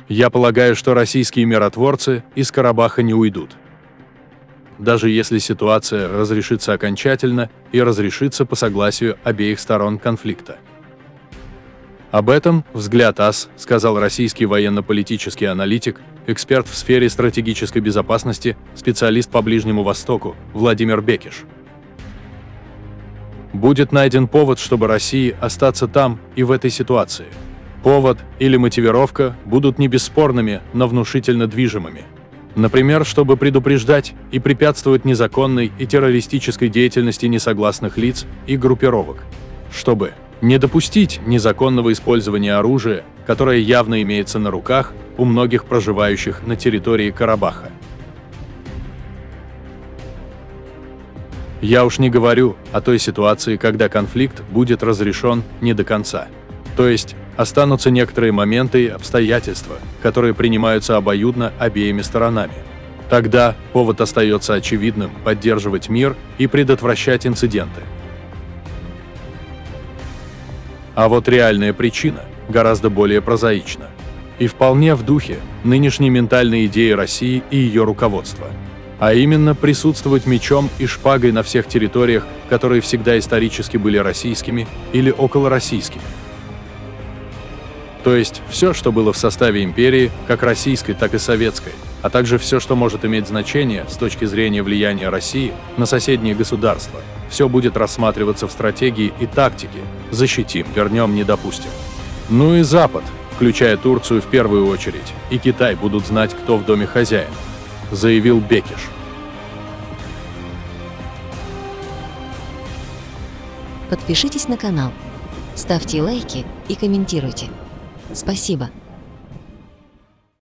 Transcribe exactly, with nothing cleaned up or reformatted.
Я полагаю, что российские миротворцы из Карабаха не уйдут. Даже если ситуация разрешится окончательно и разрешится по согласию обеих сторон конфликта. Об этом «Взгляд АС» сказал российский военно-политический аналитик, эксперт в сфере стратегической безопасности, специалист по Ближнему Востоку Владимир Бекиш. Будет найден повод, чтобы России остаться там и в этой ситуации. Повод или мотивировка будут не бесспорными, но внушительно движимыми. Например, чтобы предупреждать и препятствовать незаконной и террористической деятельности несогласных лиц и группировок. Чтобы не допустить незаконного использования оружия, которое явно имеется на руках у многих проживающих на территории Карабаха. Я уж не говорю о той ситуации, когда конфликт будет разрешен не до конца. То есть останутся некоторые моменты и обстоятельства, которые принимаются обоюдно обеими сторонами. Тогда повод остается очевидным – поддерживать мир и предотвращать инциденты. А вот реальная причина гораздо более прозаична. И вполне в духе нынешней ментальной идеи России и ее руководства. А именно присутствовать мечом и шпагой на всех территориях, которые всегда исторически были российскими или околороссийскими. То есть все, что было в составе империи, как российской, так и советской, а также все, что может иметь значение с точки зрения влияния России на соседние государства, все будет рассматриваться в стратегии и тактике «защитим, вернем, не допустим». Ну и Запад, включая Турцию в первую очередь, и Китай будут знать, кто в доме хозяин, заявил Бекиш. Подпишитесь на канал, ставьте лайки и комментируйте. Спасибо.